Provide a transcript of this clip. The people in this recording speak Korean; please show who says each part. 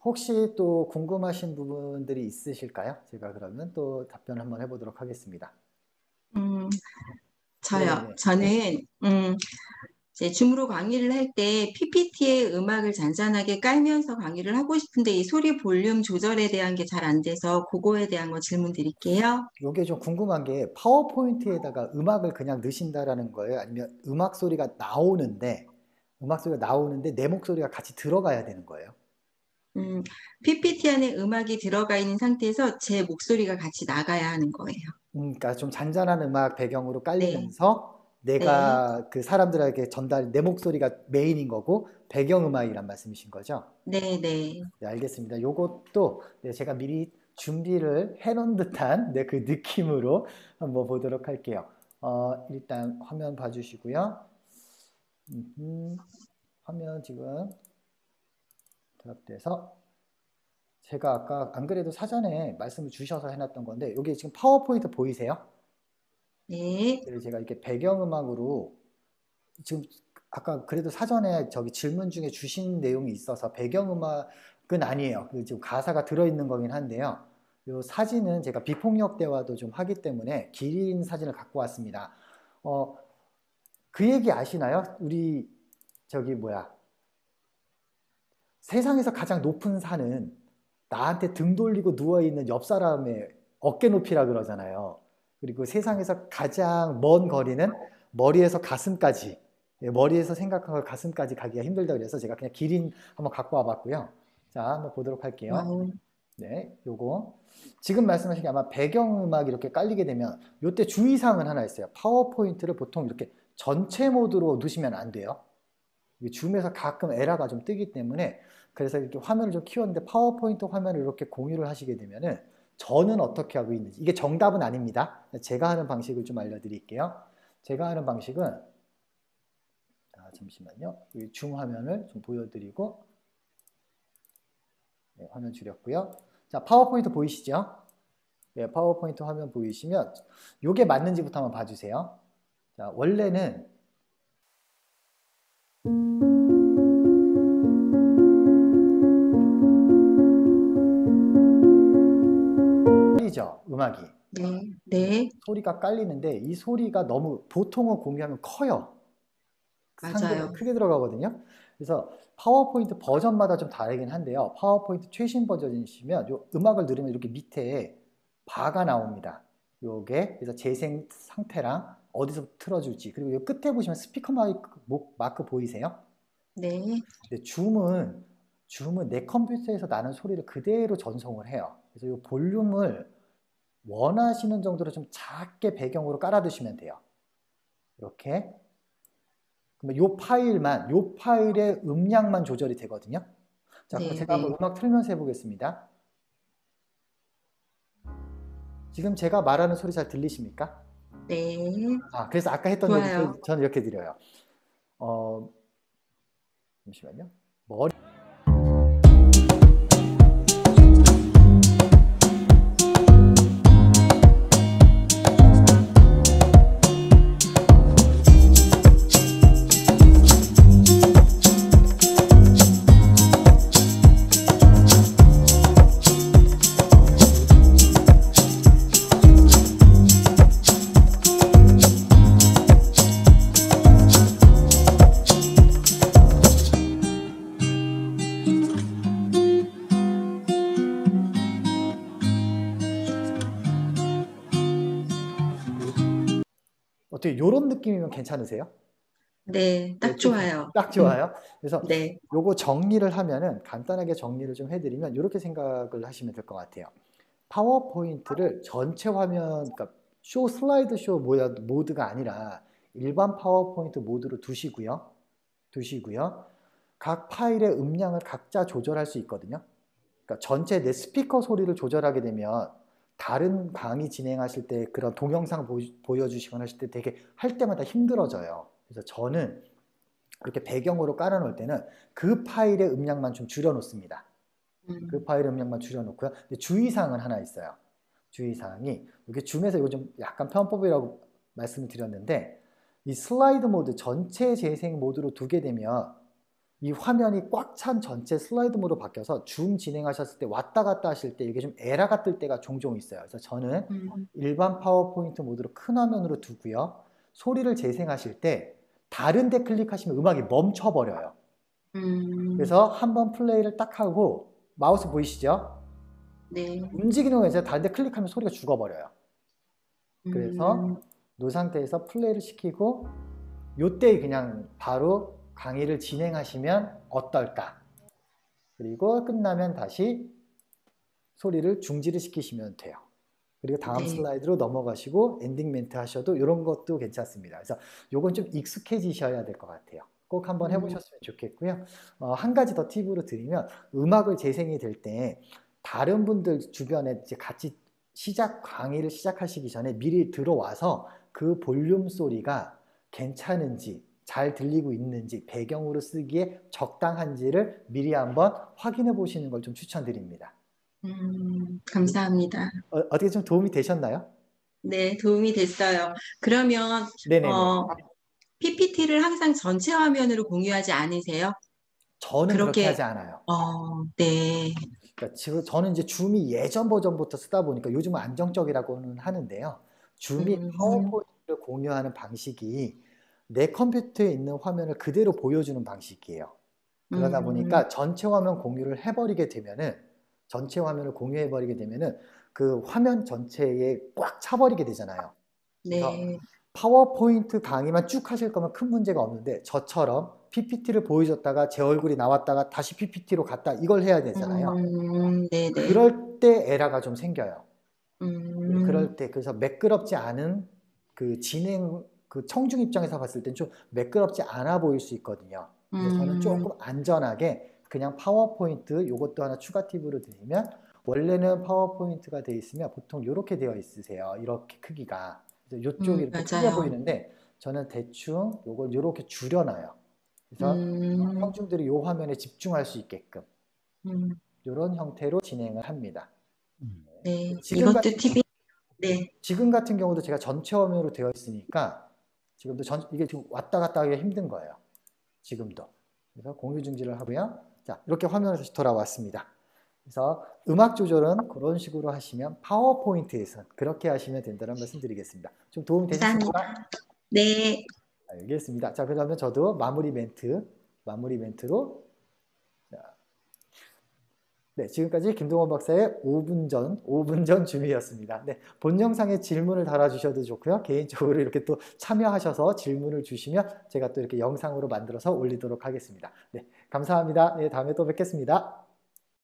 Speaker 1: 혹시 또 궁금하신 부분들이 있으실까요? 제가 그러면 또 답변을 한번 해보도록 하겠습니다.
Speaker 2: 음, 저요.
Speaker 1: 네네.
Speaker 2: 저는, 이제 줌으로 강의를 할 때 PPT에 음악을 잔잔하게 깔면서 강의를 하고 싶은데 이 소리 볼륨 조절에 대한 게 잘 안 돼서 그거에 대한 거 질문 드릴게요.
Speaker 1: 요게 좀 궁금한 게 파워포인트에다가 음악을 그냥 넣으신다라는 거예요? 아니면 음악 소리가 나오는데 내 목소리가 같이 들어가야 되는 거예요?
Speaker 2: PPT 안에 음악이 들어가 있는 상태에서 제 목소리가 같이 나가야 하는 거예요.
Speaker 1: 그러니까 좀 잔잔한 음악 배경으로
Speaker 2: 네,
Speaker 1: 깔리면서
Speaker 2: 네,
Speaker 1: 내가 그 사람들에게 내 목소리가 메인인 거고 배경음악이란 말씀이신 거죠?
Speaker 2: 네, 네.
Speaker 1: 네, 알겠습니다. 요것도 네, 제가 미리 준비를 해놓은 듯한 네, 그 느낌으로 한번 보도록 할게요. 일단 화면 봐주시고요. 화면 지금 드랍돼서 제가 아까 안 그래도 사전에 말씀을 주셔서 해놨던 건데 여기 지금 파워포인트 보이세요?
Speaker 2: 네.
Speaker 1: 그래서 제가 이렇게 배경음악으로 지금 아까 그래도 사전에 저기 질문 중에 주신 내용이 있어서 배경음악은 아니에요. 그 지금 가사가 들어있는 거긴 한데요. 이 사진은 제가 비폭력 대화도 좀 하기 때문에 긴 사진을 갖고 왔습니다. 어, 그 얘기 아시나요? 우리 저기 뭐야 세상에서 가장 높은 산은 나한테 등 돌리고 누워있는 옆 사람의 어깨 높이라 그러잖아요. 그리고 세상에서 가장 먼 거리는 머리에서 가슴까지, 머리에서 생각한 걸 가슴까지 가기가 힘들다 그래서 제가 그냥 기린 한번 갖고 와봤고요. 자, 한번 보도록 할게요.
Speaker 2: 어,
Speaker 1: 네, 요거. 지금 말씀하신 게 아마 배경음악이 이렇게 깔리게 되면 요때 주의사항은 하나 있어요. 파워포인트를 보통 이렇게 전체 모드로 누시면 안 돼요. 줌에서 가끔 에러가 좀 뜨기 때문에 그래서 이렇게 화면을 좀 키웠는데 파워포인트 화면을 이렇게 공유를 하시게 되면은 저는 어떻게 하고 있는지 이게 정답은 아닙니다. 제가 하는 방식을 좀 알려드릴게요. 제가 하는 방식은 잠시만요. 줌 화면을 좀 보여드리고 네, 화면 줄였고요. 자, 파워포인트 보이시죠? 네, 파워포인트 화면 보이시면 이게 맞는지부터 한번 봐주세요. 자, 원래는 소리죠, 음악이.
Speaker 2: 네, 네.
Speaker 1: 소리가 깔리는데 이 소리가 너무 보통은 공유하면 커요. 상당히
Speaker 2: 맞아요.
Speaker 1: 크게 들어가거든요. 그래서 파워포인트 버전마다 좀 다르긴 한데요. 파워포인트 최신 버전이시면 요 음악을 누르면 이렇게 밑에 바가 나옵니다. 요게 그래서 재생 상태랑 어디서 틀어줄지 그리고 요 끝에 보시면 스피커 마크 보이세요?
Speaker 2: 네,
Speaker 1: 근데 줌은 내 컴퓨터에서 나는 소리를 그대로 전송을 해요. 그래서 요 볼륨을 원하시는 정도로 좀 작게 배경으로 깔아두시면 돼요. 이렇게. 그러면 요 파일의 음량만 조절이 되거든요. 자, 그럼
Speaker 2: 네,
Speaker 1: 제가 한번
Speaker 2: 네,
Speaker 1: 음악 틀면서 해보겠습니다. 지금 제가 말하는 소리 잘 들리십니까?
Speaker 2: 네.
Speaker 1: 그래서 아까 했던 얘기
Speaker 2: 좋아요.
Speaker 1: 저는 이렇게 드려요. 어, 잠시만요. 머리 어떻게 요런 느낌이면 괜찮으세요?
Speaker 2: 네,
Speaker 1: 네,
Speaker 2: 딱 좋아요.
Speaker 1: 딱 좋아요. 그래서
Speaker 2: 네,
Speaker 1: 요거 정리를 하면은 간단하게 정리를 좀 해드리면 이렇게 생각을 하시면 될 것 같아요. 파워포인트를 전체 화면, 그러니까 슬라이드 쇼 모드가 아니라 일반 파워포인트 모드로 두시고요. 각 파일의 음량을 각자 조절할 수 있거든요. 그러니까 전체 내 스피커 소리를 조절하게 되면 다른 강의 진행하실 때 그런 동영상 보여주시거나 하실 때 되게 할 때마다 힘들어져요. 그래서 저는 이렇게 배경으로 깔아놓을 때는 그 파일의 음량만 좀 줄여놓습니다. 그
Speaker 2: 음,
Speaker 1: 파일 음량만 줄여놓고요. 근데 주의사항은 하나 있어요. 주의사항이 이게 줌에서 요즘 약간 편법이라고 말씀을 드렸는데 이 슬라이드 모드 전체 재생 모드로 두게 되면 이 화면이 꽉 찬 전체 슬라이드 모드로 바뀌어서 줌 진행하셨을 때 왔다 갔다 하실 때 이게 좀 에러가 뜰 때가 종종 있어요. 그래서 저는 일반 파워포인트 모드로 큰 화면으로 두고요. 소리를 재생하실 때 다른 데 클릭하시면 음악이 멈춰버려요. 그래서 한번 플레이를 딱 하고 마우스 보이시죠?
Speaker 2: 네.
Speaker 1: 움직이는 거 이제 다른 데 클릭하면 소리가 죽어버려요. 그래서 이 상태에서 플레이를 시키고 요때 그냥 바로 강의를 진행하시면 어떨까? 그리고 끝나면 다시 소리를 중지를 시키시면 돼요. 그리고 다음
Speaker 2: 네.
Speaker 1: 슬라이드로 넘어가시고 엔딩 멘트 하셔도 이런 것도 괜찮습니다. 그래서 요건 좀 익숙해지셔야 될 것 같아요. 꼭 한번 해보셨으면 좋겠고요. 한 가지 더 팁으로 드리면 음악을 재생이 될 때 다른 분들 주변에 이제 같이 강의를 시작하시기 전에 미리 들어와서 그 볼륨 소리가 괜찮은지 잘 들리고 있는지 배경으로 쓰기에 적당한지를 미리 한번 확인해 보시는 걸 좀 추천드립니다.
Speaker 2: 감사합니다.
Speaker 1: 어떻게 좀 도움이 되셨나요?
Speaker 2: 네, 도움이 됐어요. 그러면
Speaker 1: 네네네.
Speaker 2: PPT를 항상 전체 화면으로 공유하지 않으세요?
Speaker 1: 저는 그렇게
Speaker 2: 그렇게
Speaker 1: 하지 않아요.
Speaker 2: 네.
Speaker 1: 그러니까 지금 저는 이제 줌이 예전 버전부터 쓰다 보니까 요즘은 안정적이라고는 하는데요. 줌이 파워포인트를 공유하는 방식이 내 컴퓨터에 있는 화면을 그대로 보여주는 방식이에요. 그러다 보니까 전체 화면 공유를 해버리게 되면은 전체 화면을 공유해버리게 되면은 그 화면 전체에 꽉 차버리게 되잖아요. 그래서
Speaker 2: 네.
Speaker 1: 파워포인트 강의만 쭉 하실 거면 큰 문제가 없는데 저처럼 PPT를 보여줬다가 제 얼굴이 나왔다가 다시 PPT로 갔다 이걸 해야 되잖아요.
Speaker 2: 네네.
Speaker 1: 그럴 때 에러가 좀 생겨요.
Speaker 2: 음,
Speaker 1: 그럴 때 그래서 매끄럽지 않은 그 진행 그 청중 입장에서 봤을 땐 좀 매끄럽지 않아 보일 수 있거든요. 그래서 저는 조금 안전하게 그냥 파워포인트 요것도 하나 추가 팁으로 드리면 원래는 파워포인트가 돼 있으면 보통 이렇게 되어 있으세요. 이렇게 크기가. 그래서 이쪽이 이렇게 크게
Speaker 2: 맞아요.
Speaker 1: 보이는데 저는 대충 요걸 이렇게 줄여놔요. 그래서
Speaker 2: 음,
Speaker 1: 청중들이 요 화면에 집중할 수 있게끔
Speaker 2: 음,
Speaker 1: 이런 형태로 진행을 합니다.
Speaker 2: 네.
Speaker 1: 지금
Speaker 2: 이것도
Speaker 1: 같은
Speaker 2: 팁이, 네.
Speaker 1: 지금 같은 경우도 제가 전체 화면으로 되어 있으니까 지금도 이게 지금 왔다 갔다 하기가 힘든 거예요. 지금도. 그래서 공유 중지를 하고요. 자, 이렇게 화면으로 다시 돌아왔습니다. 그래서 음악 조절은 그런 식으로 하시면 파워포인트에서 그렇게 하시면 된다는 말씀 드리겠습니다. 좀 도움이 되셨습니까?
Speaker 2: 감사합니다. 네.
Speaker 1: 알겠습니다. 자, 그러면 저도 마무리 멘트로 네, 지금까지 김동원 박사의 5분 전 줌이었습니다. 네, 본 영상에 질문을 달아주셔도 좋고요. 개인적으로 이렇게 또 참여하셔서 질문을 주시면 제가 또 이렇게 영상으로 만들어서 올리도록 하겠습니다. 네, 감사합니다. 네, 다음에 또 뵙겠습니다.